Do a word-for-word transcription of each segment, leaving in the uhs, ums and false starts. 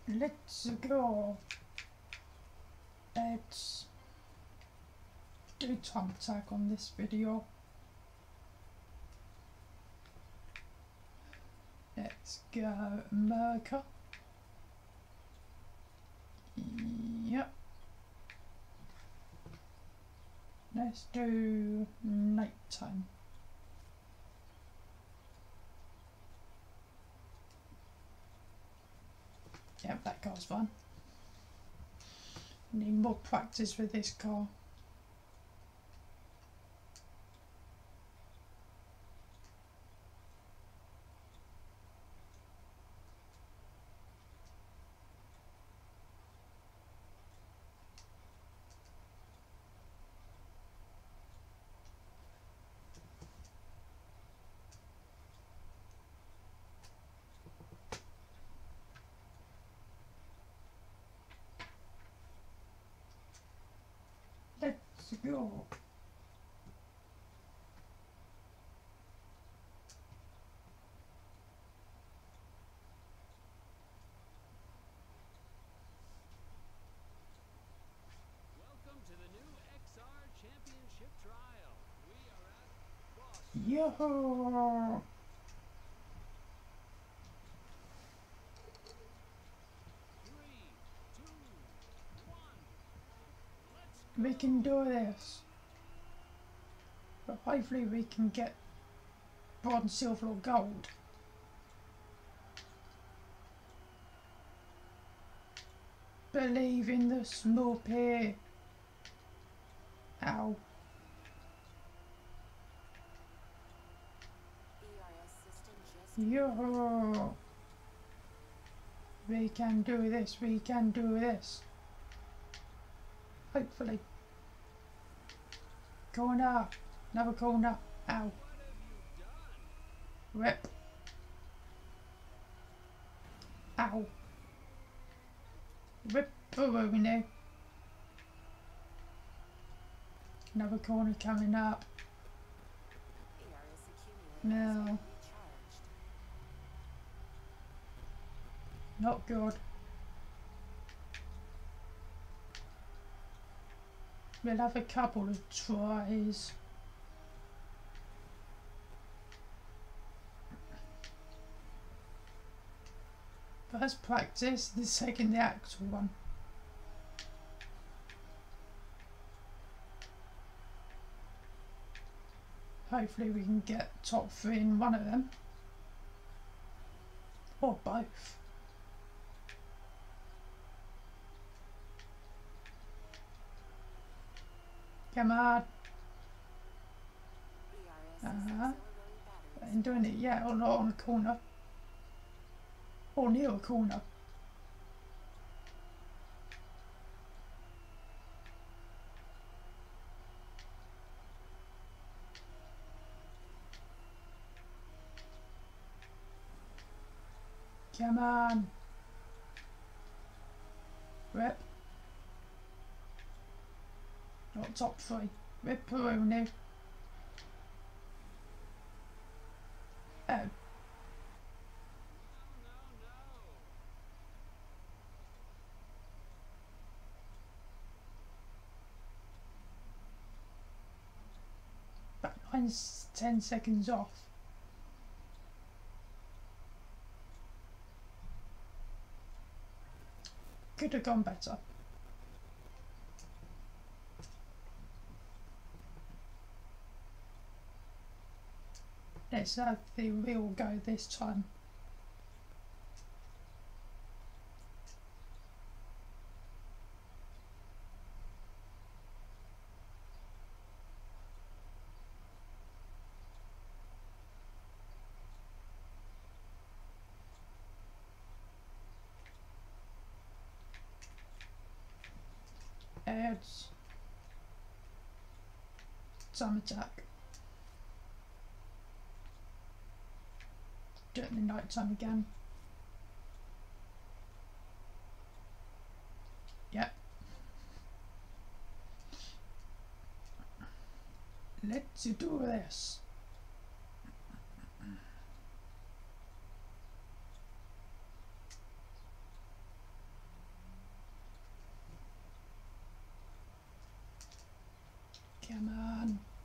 Let's go. Let's do time attack on this video. Let's go America. Yep. Let's do nighttime. Yep, that car's fun. Need more practice with this car. Let's go. Welcome to the new X R Championship Trial. We are at Boston. Yo. Three, two, one. Let's We can do this. But hopefully we can get bronze, silver or gold. Believe in the small peer. Ow. Yo. We can do this, we can do this. Hopefully. Corner. Another corner. Ow. What have you done? Rip. Ow. Rip over now. Another corner coming up. No. Not good. We'll have a couple of tries. First practice, the second the actual one. Hopefully we can get top three in one of them. Or both. Come on. Uh-huh. I ain't doing it yet, or not on a corner. Or near a corner. Come on. Rip. Not top three. Rip Peroni. Oh. No, no, no. But mine's ten seconds off. Could have gone better. Let's have the real go this time. It's time attack. Do it in the night time again. Yep. Let's do this.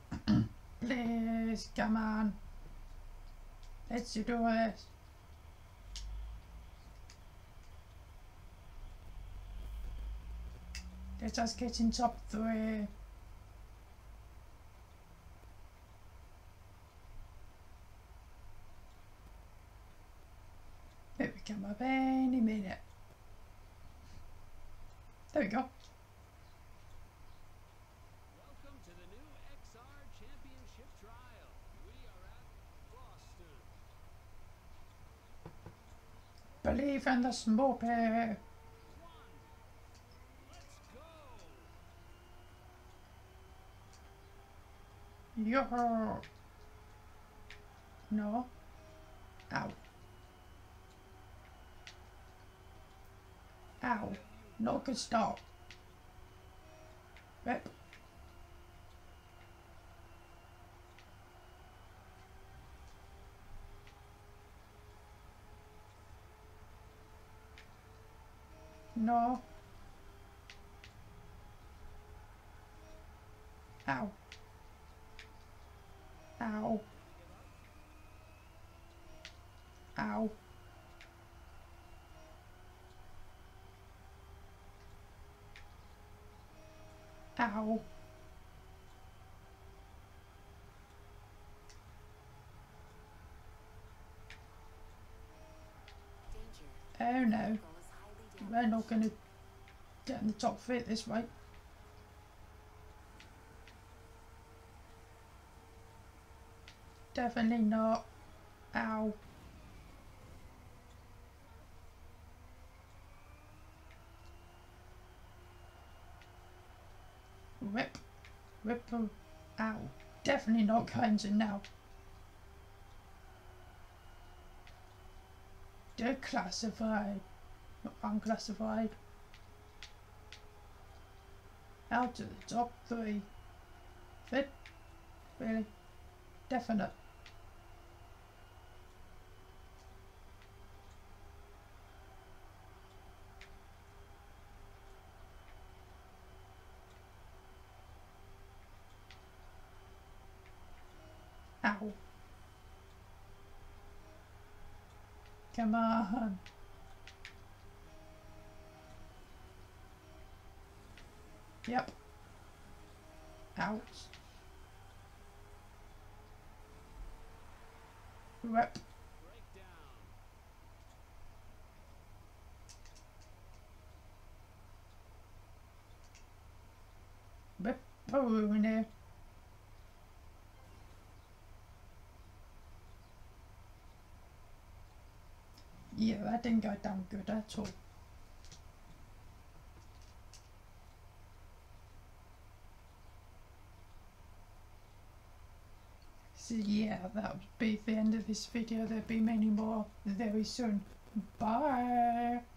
Please, come on. Let's do this. Let us get in top three. It will come up any minute. There we go. Welcome to the new X R Championship Trial. We are at Boston. Believe in the Smurfy. One. Let's go. Yo. No. Ow. Ow. No good start. Rip. No. Ow. Ow. Ow. Ow. Oh no. We're not going to get in the top three this way. Definitely not. Ow. Rip. Rip. Ow. Definitely not going to now. Declassified. Not unclassified. Out of the top three. Fit? Really? Definite. Ow. Come on. Yep. Ouch. Rep. Rip. Oh, no. Yeah, that didn't go down good at all. So yeah, that would be the end of this video. There'll be many more very soon. Bye!